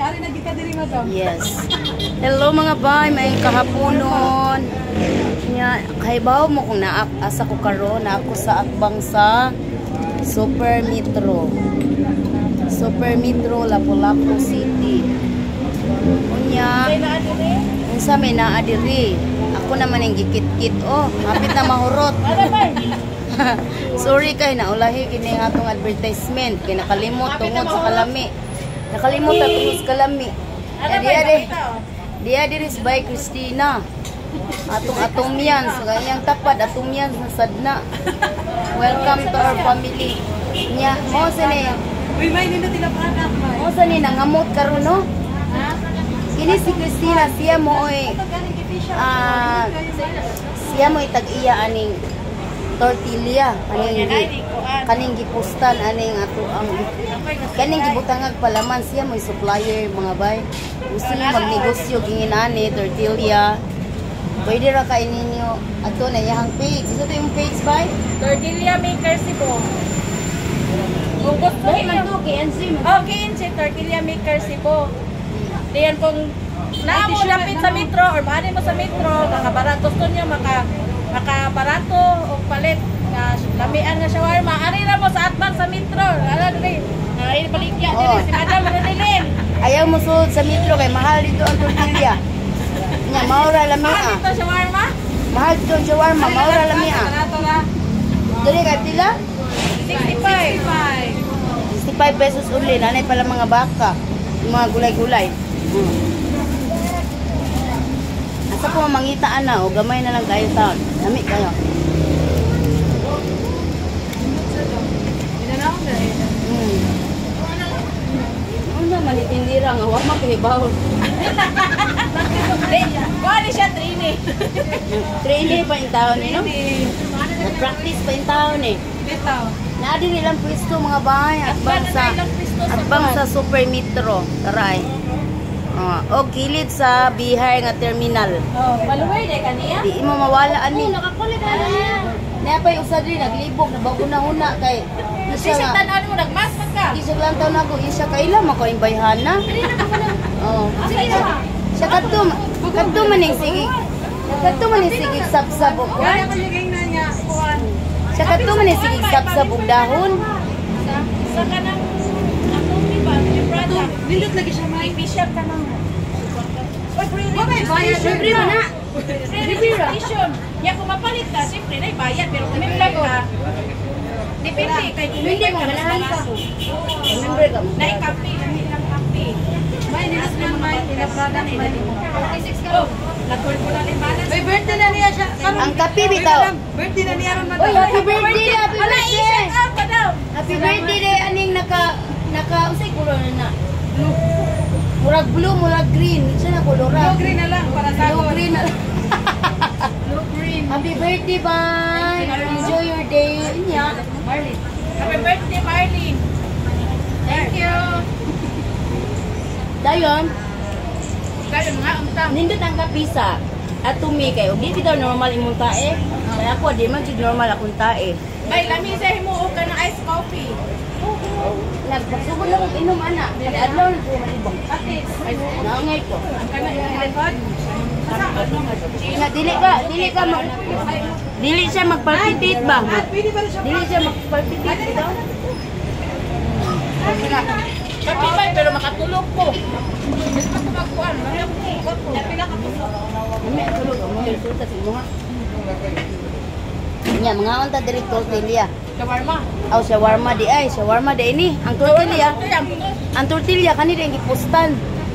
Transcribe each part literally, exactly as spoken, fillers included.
Ari na kita diri madam. Yes. Hello mga bay, may kahaponon. Nya kahibaw mo kung naa asa ko karon na ako sa atbang sa Super Metro. Super Metro Lapu-Lapu City. Unya. Unsa may naa diri? Ako naman ang gikit-kit oh, hapit na mahurot. Sorry kay naulahi kini atong advertisement kay nakalimot tungod sa kalami. Nakalimot ta tungod sa kalami. Dia de. Dia diri by Christina. Atong atomian sa iyang tapad atomian sa sadna. Welcome to our family. Nya mo sa ni. Uy, may nindot ila anak ba? Mo sa ni nangamot karon no? Ha? Kini si Christina siya mo oy. Ah, siya mo itag-iya aning tortilla aning kaning gipustan aning ato ang kaning gibutangag palaman siya mo supplier mga bay. Gusto niyo magnegosyo ginginani tortilla. Pwede ra kay ninyo ato na iyang page. Ito yung page bay? Tortilla maker si Bo. Kung gusto Dahil niyo man to kay Enzy. Okay, si tortilla maker si Bo. Diyan kung naamo lapit sa metro or maani mo sa metro, nakabarato gusto niyo maka makabarato o palit nga lamian nga shawarma. Ari ra mo sa atbang sa metro. Ala diri. Ay baligya diri si Madam Ronilin. Ayaw mo sulod sa metro kay mahal dito ang tortilla. Nya maura lami Ano ah. ito shawarma? Mahal dito ang shawarma, maura lami ah. Barato ra. Dili kay pila? sixty-five. sixty-five pesos only. Nanay pala mga baka. Yung mga gulay-gulay. Hmm. Asa po mangitaan na o gamay na lang kayo taon. Nami kayo. Hmm. Ano naman itindira nga wag makihibaw. Kuha siya trainee. Trainee pa yung taon eh, no? Nag-practice pa yung taon eh. Bitaw. Naadi nilang pwesto mga bahay at bangsa at bangsa Super Metro. Taray. Oh, o gilid sa Bihay nga terminal. Oh, maluway de kaniya. Di mo mawala ani. Nakakulit ana niya. Niya pa yung usad rin naglibog na bago na una kay Kasi isa sa nga. tanan mo nagmas ka. Isa lang taon ako isa kaila mako yung bayhana. Oh. Siya kadto kadto man ning sige. Kadto man ning sige sab-sab ko. Kaya ko ligay na niya kuan. Siya kadto man ning sige sab-sab og dahon. Sa kanang atong di ba, yung product. Nindot lagi siya may p-shirt ka nang. Oy, free registration. Libre man na. Free registration. Ya kung mapalit ka, siyempre na bayad pero kung member ka, depende kay kung member ka mas barato. Remember ka mo. Na i-copy, lami lang copy. May nilas na may ina product may. forty-six ka. Oh, nag-call ko na rin balance. May birthday na niya siya. Ang kape bitaw. Birthday na niya ron Oy, happy birthday, happy Wala birthday. i-set up ka daw. Happy birthday day aning naka naka usay kulor na na. Murag blue, murag green. Siya na kulor. Blue green na lang para sa Blue green. na- Blue green. Happy birthday, bye. Enjoy your day. Nya. Marlene. Happy birthday, Marlene. Thank you. Dayon, Kayo nga, untang. nindot ang kapisa. At tumi kayo. Di bitaw normal imong tae. Kaya ako di man jud normal akong tae. Ay, lami sa himuog ka ng iced coffee. Nagpasugod lang og inom ana. Kada adlaw na ko malibang. Atis. Naangay ko. Ang kana yung record. Na dili ka, dili ka mag dili siya magpalpitit ba? Dili siya magpalpitit daw. Kapi ba, pero makatulog ko. Gusto ko magkuhan. Mayroon ko ikot ko. Pila ka po. Kami tulog mo resulta sa imo ha. Nya mga unta diri tortilla. Shawarma. Aw shawarma di ay, shawarma di ini. Ang tortilla, ang tortilla kani rin gipustan.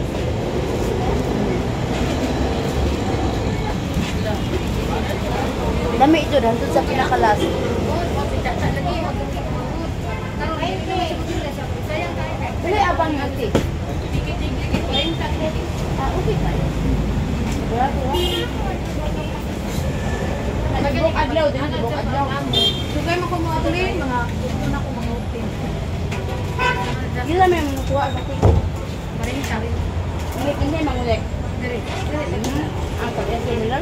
Dami ito dantud sa pinakalas. Dili abang ati. Ah, okay ka. Grabe ha. Nagibok adlaw, din nagibok adlaw. Sugay mo ko mga tuloy, mga una ko mga open. Gila may mga tuwa sa tika. Maring siya. Hindi, hindi mangulek. Dere. Ang pag-ente nila.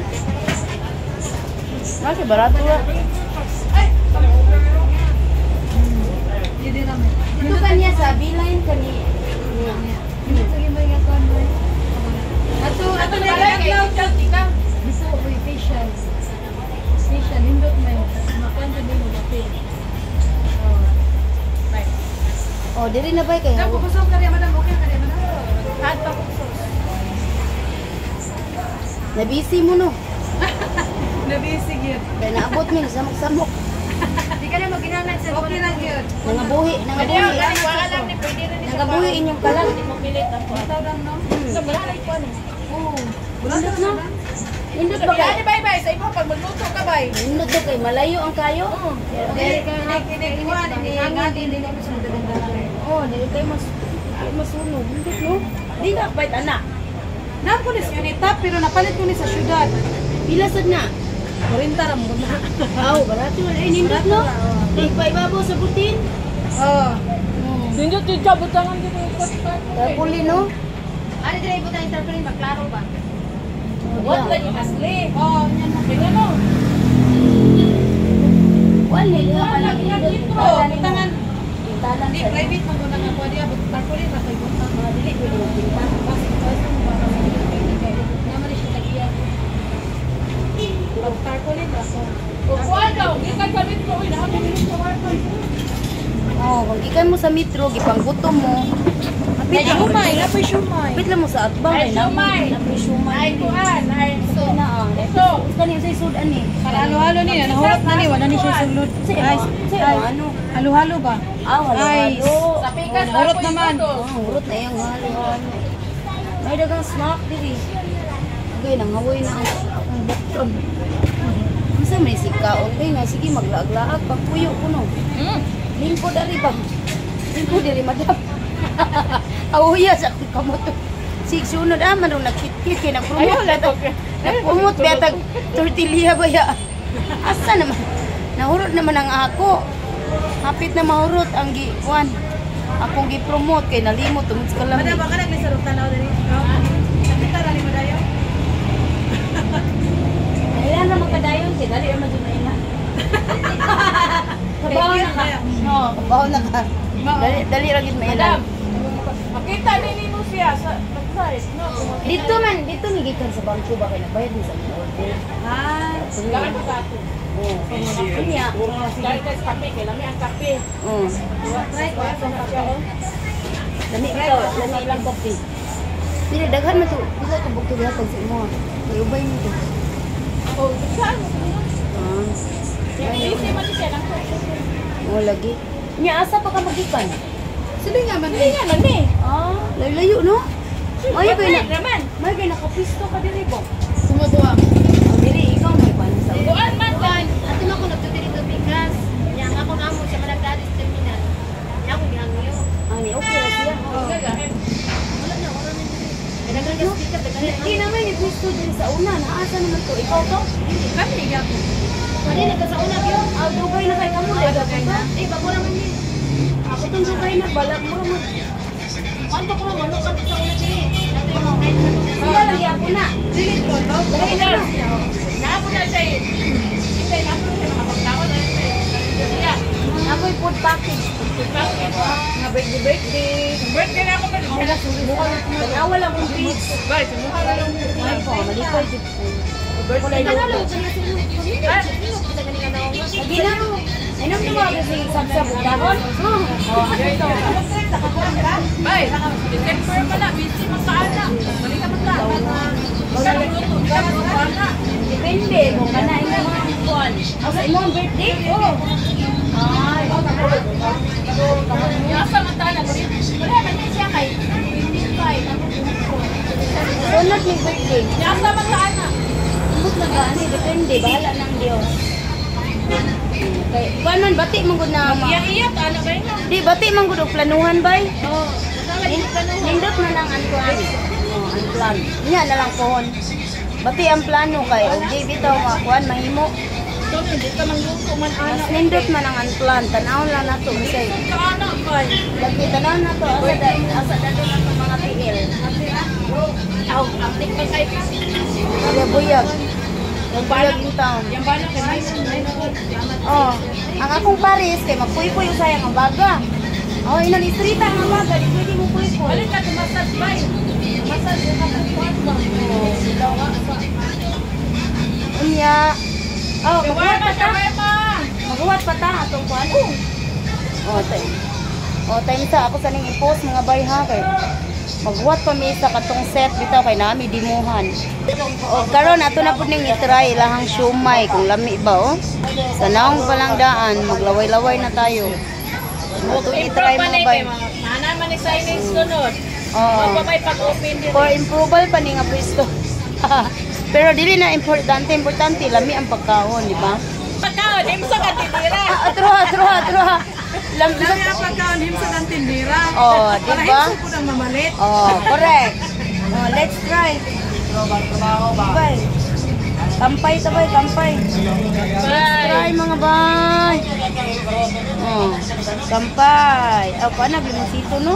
Masih barato ha. Ay! Hindi naman. Ito kanya sa beeline kani. Hindi sige mo yung coffee. Oh. Right. Oh, diri na bay kay Madam, hawa. pupusok ka rin, madam. Okay ka rin, madam. Add pa ko sauce. Nabisi mo no. Nabisig yun. Kaya naabot mo samok-samok. Di ka na mag-ginamit sa okay lang yun. Nangabuhi, Pwede nangabuhi. yung galing ko alam ni pwede rin siya. Nangabuhi inyong kalan. Hindi mo pilit ako. Ikaw lang, no? Sa balay ko ano. Oo. Indot no. Indot Sa ba balay kay? bye bye sa imo pag magluto ka bay. Indot ba kay malayo ang kayo? Oo. Hindi, hindi, iwan, hindi, ngati, hindi naman sa magaganda. Oh, dili kay mas kay masunog. Indot no. Di na bait anak. Napulis yun itap, pero napalit ko ni sa syudad. Pila sad na? Kurinta ra mo na. Aw, barato na eh nindot no. Di pa ibabaw sa butin. Oo. Nindot yung kabutangan dito yung kotpan. Tapuli no. Ano dito yung butang interpret, maklaro ba? What lang yung asli? Oo, yan mo. Tingnan mo. Wala nila Wala pala lang yung indot. litro. Butangan. Pintalan Hindi, sa private mo muna nga po diya. Tarpaulin, bakit butang. mga dili pwede mo pintalan. Kasi kasi mo ba kasi naman siya tagiyan. Pag tarpaulin ba so? Kukuha daw. Di ka gamit ko. Uy, nakakabili ko. Oh, kung ikan mo sa metro, gipanggutom mo. May shumay, napay shumay. Kapit lang mo sa atbang. Ay, shumay. Napay shumay. Ay, kuhan. Ay, So, na ah. ito. Kani sa sudan ni. Para halo-halo niya, nahurot na ni, wala ni siya sulod. Sa Ay, sa ay, ano? halo-halo ba? Ah, wala. Ay, Sa pikas. Oh, hurot naman. Oh, urot na yung halo-halo. May dagang snack diri. Okay, nanghawoy na ang ang bukton. Masa may sikaon kay nga sige maglaag-laag pagpuyo ko no. Hmm. Lingko dari ba? Lingko diri madam. Awuya sa kamot. Sig sunod ah man ro nagkit-kit kay Ayaw nagpromote lang beta. to. Nagpromote beta tortilla ba ya? Asa naman? Nahurot naman ang ako. Hapit na mahurot ang gi kuan. Akong gi-promote kay nalimot tungod sa kalamig. Madam, baka naglisarot tanaw dali. Nakita ra ni Madayo? Ilan na magkadayon si dali man jud na ina. Kabaw na ka. No, kabaw na ka. Dali dali ra gid mailan. Madam, makita ni mo siya sa website. No? Dito man, dito ni gikan sa bangko ba kay nabayad ni sa mga order. Ah, Gaan ko ka ako. Oh. Kunya. Dahil ka sa kape. Kailangan ang kape. Oh. Try ko. Sa kape. oh. Dami ikaw, dami lang kopi. Dili daghan na to. Dili to bukto diha pag sa imo. May ubay mo to. Oh, saan mo? Ah. Hindi man siya lang. Oh lagi. Nya asa pa ka magikan? sige nga man. Hindi nga lang ni. Ah, layo-layo no. May kay na. naman. May kay nakapisto ka diri ba? Sumuduwa. Oh, diri ikaw may pan sa. Buwan man lang. Ato na ko nagtutiri to bigas. Yang ako nga mo sa Malagdaris terminal. Yang ako gihangyo. Ani okay ra siya. Wala na, wala na. Kailangan ka speaker, dagan Di naman ni pisto diri sa una. Naasa naman to. Ikaw to? kami ya. Kani ka sa una gyud. Ah, dugay na kay kamo. Dugay na. Eh, bago naman ni. Ako tong dugay na balak mo mo. Ano ko mo no ka sa una diri. Ato yung mga kahit Sila lagi ako na. dili ko no. Lagi na no. Napo na siya eh. Hindi, napo na siya makapagtawa na siya. Ako'y food package. Nga birthday-birthday. Birthday na ako ba? Awal akong beach. Bay, sumuha na lang. Ay po, malipay dito. Birthday na Ano lang. sa niya sino? Ah, sino kita kanina na ako. Lagi na. Inom na mga kasi sabsab dahon. Oh, Bay, December pa na. Busy magkaana. Balik ka magkaana. Magkaana. depende kung kanain na mga kuwan. Ang sa imong birthday? Oo. Ay, Yasa matana. Wala man din siya kay twenty-five. sunod ni birthday. Yasa matana. Ambot na gani, depende. Bahala ng Diyos. Kay, kuwan man, bati mong gud na ma. Iya-iya, ano ba yun? Di, bati mong gud og planuhan bay. Oo. Nindot na lang ang kuwan. Oh, ang plan. Nya na lang pohon. Bati ang plano kay og di bitaw mga kuwan mahimo. So, hindi ka mangluto man ana. Mas nindot man ang ang plan. Tanaw lang nato bisay. Kaana, bay. Lagi tanaw na to asa da asa da to ng mga T L. Aw, aptik pa kay ka. Kaya buyag. Yung buyag in town. Yang bana kay may may Oh, ang akong Paris kay magpuy-puy usay ang baga. Oh, inan istrita ang baga, di pwede mo puy-puy. Balik ka sa massage bay. Massage ka sa kwarto. Oh, daw nga sa. Unya. Oh, Kaya magbuhat ma, pa ta. kaya ma. Maghuwat pa ta atong kuan. Oh, time. Oh, time sa ako sa ning i-post mga bay ha kay. Maghuwat pa mi sa katong set bitaw kay nami dimuhan. Oh, karon ato na pud ning i-try lahang siomay kung lami ba oh. Sa naong pa lang daan, maglaway-laway na tayo. Ato i-try mga bay. Mana man ni signage sunod. Oo. Wa pa may pag-open din. For improval pa ni nga pwesto. Pero dili na importante, importante lami ang pagkaon, di ba? Pagkaon, himsa ka tindira. Ah, atro, atro, atro. Lami Lami ang pagkaon, himsa ng tindira. Oh, di Para ba? himsa po ng mamalit. Oh, correct. Oh, let's try. Bay. Kampay ta bay, kampay. Let's try mga bay. Oh, kampay. Oh, paano bimusito no?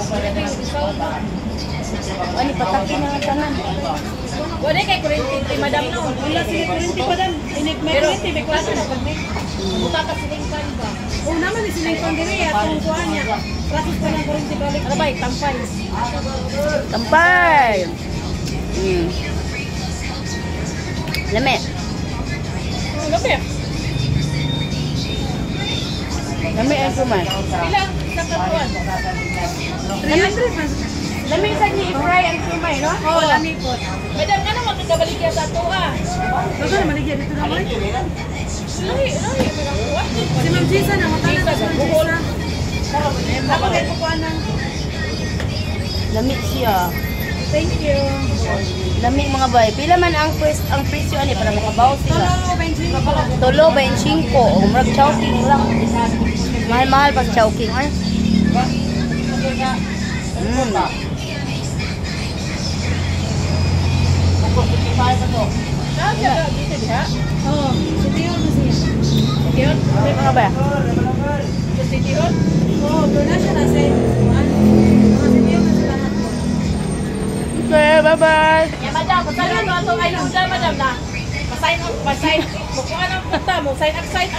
Ani patakin nga tanan. Wala kay kurinti madam no. Wala si kurinti madam. Inig may kurinti may klase na pagni. Buta ka siling pan ba? Oh naman ni siling pan diri atong kuan niya. Practice pa ng kurinti balik. Ano ba tampay? Kampay. Hmm. Lami. Lami. Lami ang kuman. Ilang sa katuan? three hundred man. Lami sa ni i-fry ang kumay, no? Oo, lami po. Madam, ano makikabalik yan sa ato ah? Saan na maligyan dito na boy? Lahi, lahi. Si Ma'am Jisa na, matala na si Ma'am Jisa. Ako din po kuha ng... Lami siya. Thank you. Lami mga bay. Pila man ang pres ang presyo ani para makabaw sila. Tolo, benching. Tulo twenty-five o murag chowking lang. Mahal-mahal pag chowking ay. Mm. Saan siya ka? Dito diha? Oo, si Tio na siya. Diyon? Lami mga bay. Sa City Road? Oo, doon na siya na sa ano. Mga si Tio na sila. Okay, bye-bye. Ya, madam. Masalan mo ato ayuda, madam na. Masign up, masign. Bukuan ang punta mo. Sign up, sign